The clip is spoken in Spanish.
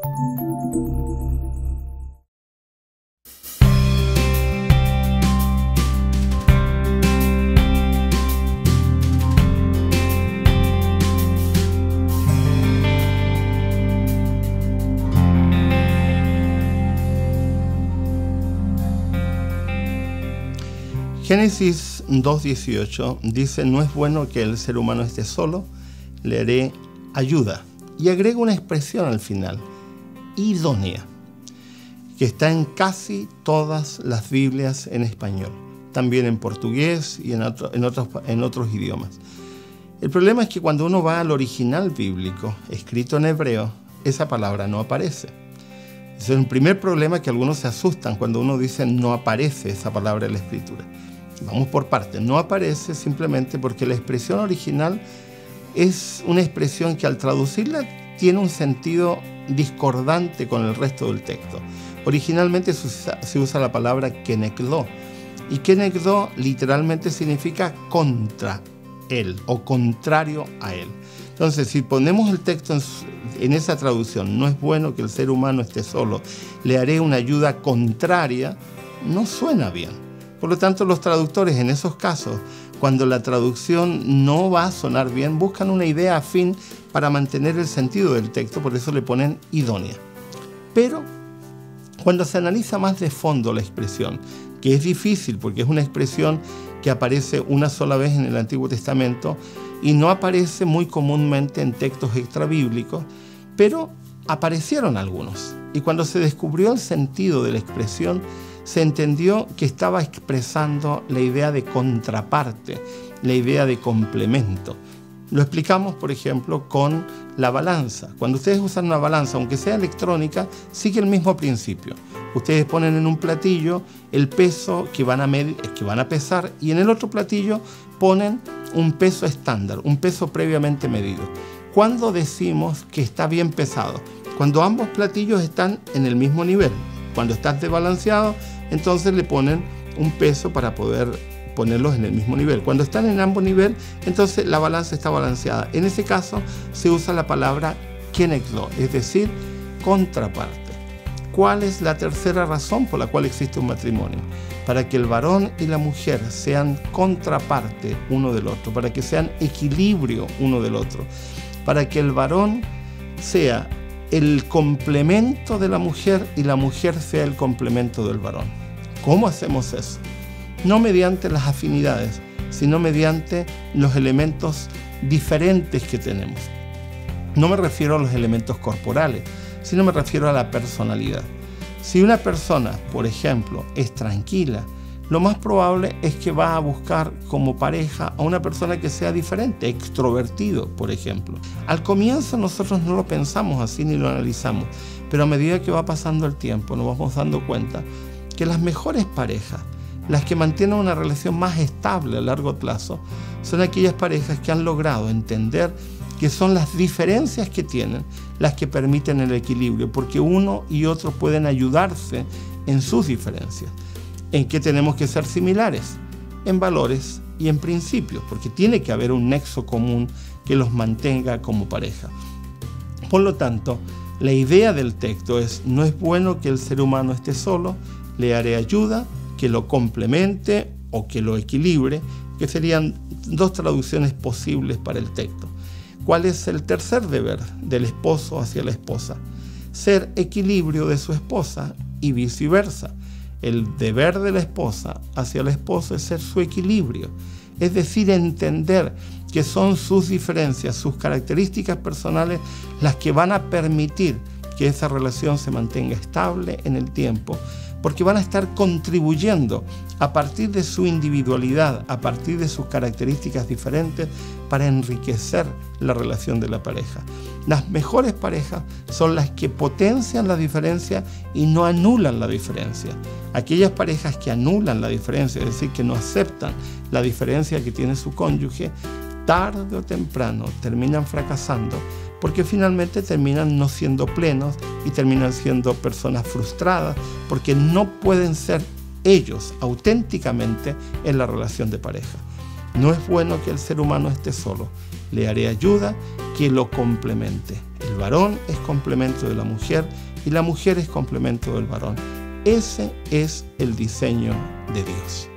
Génesis 2:18 dice: no es bueno que el ser humano esté solo, le haré ayuda. Y agrega una expresión al final, idónea, que está en casi todas las Biblias en español, también en portugués y en otros idiomas. El problema es que cuando uno va al original bíblico, escrito en hebreo, esa palabra no aparece. Ese es un primer problema, que algunos se asustan cuando uno dice no aparece esa palabra en la escritura. Vamos por partes. No aparece simplemente porque la expresión original es una expresión que al traducirla tiene un sentido discordante con el resto del texto. Originalmente se usa la palabra kenegdo, y kenegdo literalmente significa contra él o contrario a él. Entonces, si ponemos el texto en esa traducción, no es bueno que el ser humano esté solo, le haré una ayuda contraria, no suena bien. Por lo tanto, los traductores en esos casos, cuando la traducción no va a sonar bien, buscan una idea afín para mantener el sentido del texto, por eso le ponen idónea. Pero cuando se analiza más de fondo la expresión, que es difícil porque es una expresión que aparece una sola vez en el Antiguo Testamento y no aparece muy comúnmente en textos extrabíblicos, pero aparecieron algunos. Y cuando se descubrió el sentido de la expresión, se entendió que estaba expresando la idea de contraparte, la idea de complemento. Lo explicamos, por ejemplo, con la balanza. Cuando ustedes usan una balanza, aunque sea electrónica, sigue el mismo principio. Ustedes ponen en un platillo el peso que van a pesar, y en el otro platillo ponen un peso estándar, un peso previamente medido. ¿Cuándo decimos que está bien pesado? Cuando ambos platillos están en el mismo nivel. Cuando están desbalanceados, entonces le ponen un peso para poder ponerlos en el mismo nivel. Cuando están en ambos niveles, entonces la balanza está balanceada. En ese caso se usa la palabra kenegdo, es decir, contraparte. ¿Cuál es la tercera razón por la cual existe un matrimonio? Para que el varón y la mujer sean contraparte uno del otro, para que sean equilibrio uno del otro, para que el varón sea el complemento de la mujer y la mujer sea el complemento del varón. ¿Cómo hacemos eso? No mediante las afinidades, sino mediante los elementos diferentes que tenemos. No me refiero a los elementos corporales, sino me refiero a la personalidad. Si una persona, por ejemplo, es tranquila, lo más probable es que va a buscar como pareja a una persona que sea diferente, extrovertido, por ejemplo. Al comienzo nosotros no lo pensamos así ni lo analizamos, pero a medida que va pasando el tiempo nos vamos dando cuenta que las mejores parejas, las que mantienen una relación más estable a largo plazo, son aquellas parejas que han logrado entender que son las diferencias que tienen las que permiten el equilibrio, porque uno y otro pueden ayudarse en sus diferencias. ¿En qué tenemos que ser similares? En valores y en principios, porque tiene que haber un nexo común que los mantenga como pareja. Por lo tanto, la idea del texto es: no es bueno que el ser humano esté solo, le haré ayuda que lo complemente o que lo equilibre, que serían dos traducciones posibles para el texto. ¿Cuál es el tercer deber del esposo hacia la esposa? Ser equilibrio de su esposa y viceversa. El deber de la esposa hacia el esposo es ser su equilibrio, es decir, entender que son sus diferencias, sus características personales las que van a permitir que esa relación se mantenga estable en el tiempo, porque van a estar contribuyendo a partir de su individualidad, a partir de sus características diferentes, para enriquecer la relación de la pareja. Las mejores parejas son las que potencian la diferencia y no anulan la diferencia. Aquellas parejas que anulan la diferencia, es decir, que no aceptan la diferencia que tiene su cónyuge, tarde o temprano terminan fracasando, porque finalmente terminan no siendo plenos y terminan siendo personas frustradas, porque no pueden ser ellos auténticamente en la relación de pareja. No es bueno que el ser humano esté solo, le haré ayuda que lo complemente. El El varón es complemento de la mujer y la mujer es complemento del varón. Ese es el diseño de Dios.